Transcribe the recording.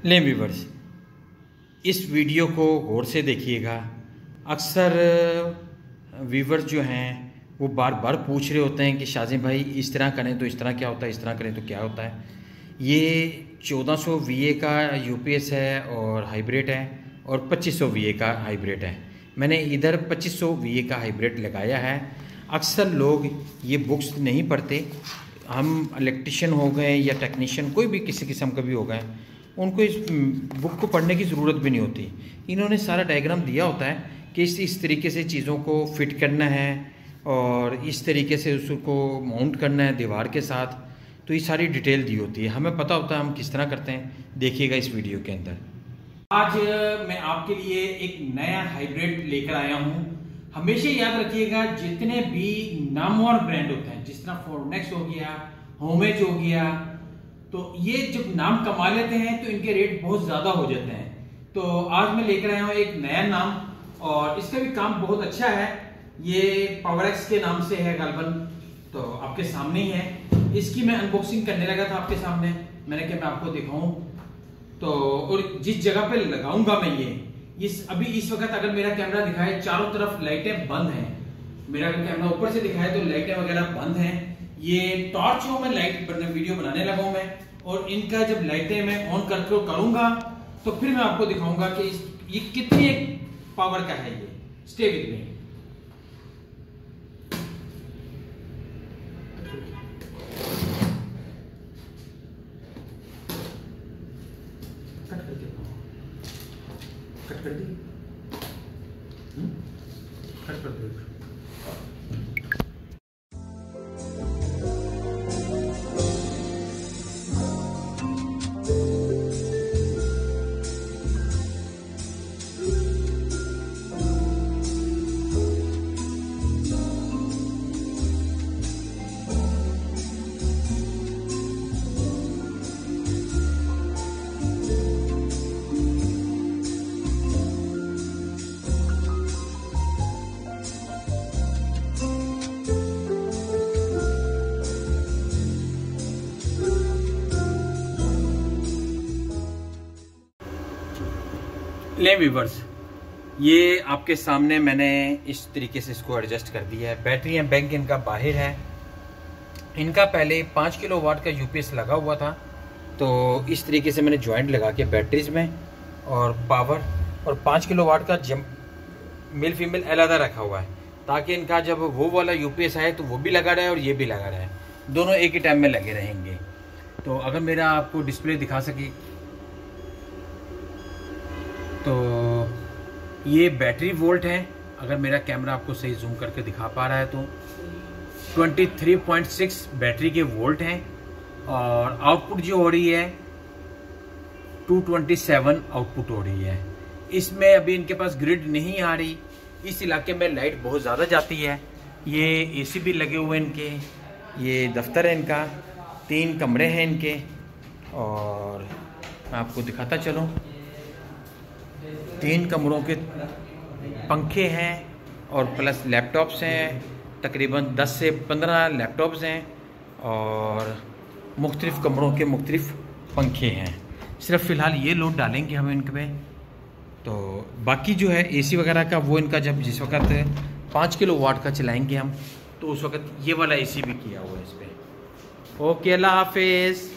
लें व्यूवर्स, इस वीडियो को गौर से देखिएगा। अक्सर व्यूवर्स जो हैं वो बार बार पूछ रहे होते हैं कि शाज़िम भाई इस तरह करें तो इस तरह क्या होता है, इस तरह करें तो क्या होता है। ये 1400 VA का UPS है और हाइब्रिड है, और 2500 VA का हाइब्रिड है। मैंने इधर 2500 VA का हाइब्रिड लगाया है। अक्सर लोग ये बुक्स नहीं पढ़ते। हम इलेक्ट्रिशियन हो गए या टेक्नीशियन, कोई भी किसी किस्म का भी हो गए, उनको इस बुक को पढ़ने की ज़रूरत भी नहीं होती। इन्होंने सारा डायग्राम दिया होता है कि इस तरीके से चीज़ों को फिट करना है और इस तरीके से उसको माउंट करना है दीवार के साथ। तो ये सारी डिटेल दी होती है, हमें पता होता है हम किस तरह करते हैं। देखिएगा इस वीडियो के अंदर। आज मैं आपके लिए एक नया हाइब्रिड लेकर आया हूँ। हमेशा याद रखिएगा, जितने भी नामवर ब्रांड होते हैं, जिस तरह फोर्नेक्स हो गया, होमेज हो गया, तो ये जब नाम कमा लेते हैं तो इनके रेट बहुत ज़्यादा हो जाते हैं। तो आज मैं लेकर आया हूँ एक नया नाम, और इसका भी काम बहुत अच्छा है। ये पावरएक्स के नाम से है गालबन, तो आपके सामने ही है। इसकी मैं अनबॉक्सिंग करने लगा था आपके सामने, मैंने कहा मैं आपको दिखाऊं। तो और जिस जगह पे लगाऊंगा मैं अभी इस वक्त अगर मेरा कैमरा दिखाए, चारों तरफ लाइटें बंद हैं। मेरा अगर कैमरा ऊपर से दिखाए तो लाइटें वगैरह बंद हैं। ये टॉर्च हो, मैं लाइट वीडियो बनाने लगा हूं मैं, और इनका जब लाइटें मैं ऑन करके करूंगा तो फिर मैं आपको दिखाऊंगा कि ये कितनी पावर का है। ये स्टे विद मी। कट कर दी, कट कर दो। ले व्यूवर्स, ये आपके सामने मैंने इस तरीके से इसको एडजस्ट कर दिया है। बैटरी बैंक इनका बाहर है। इनका पहले 5 किलोवाट का UPS लगा हुआ था, तो इस तरीके से मैंने जॉइंट लगा के बैटरीज में और पावर और 5 किलोवाट का मेल फीमेल अलग रखा हुआ है, ताकि इनका जब वो वाला UPS आए तो वो भी लगा रहे और ये भी लगा रहे, दोनों एक ही टाइम में लगे रहेंगे। तो अगर मेरा आपको डिस्प्ले दिखा सके तो ये बैटरी वोल्ट है। अगर मेरा कैमरा आपको सही जूम करके दिखा पा रहा है तो 23.6 बैटरी के वोल्ट हैं, और आउटपुट जो हो रही है 227 आउटपुट हो रही है। इसमें अभी इनके पास ग्रिड नहीं आ रही, इस इलाके में लाइट बहुत ज़्यादा जाती है। ये AC भी लगे हुए हैं इनके, ये दफ्तर है इनका, 3 कमरे हैं इनके, और मैं आपको दिखाता चलूँ। 3 कमरों के पंखे हैं और प्लस लैपटॉप्स हैं। तकरीबन 10 से 15 लैपटॉप्स हैं, और मुख्तलिफ़ कमरों के मुख्तलिफ़ पंखे हैं। सिर्फ फ़िलहाल ये लोड डालेंगे हम इनके पे, तो बाकी जो है AC वगैरह का वो इनका जब जिस वक्त 5 किलोवाट का चलाएंगे हम, तो उस वक्त ये वाला AC भी किया हुआ है इस पर। ओके, अल्लाह हाफिज़।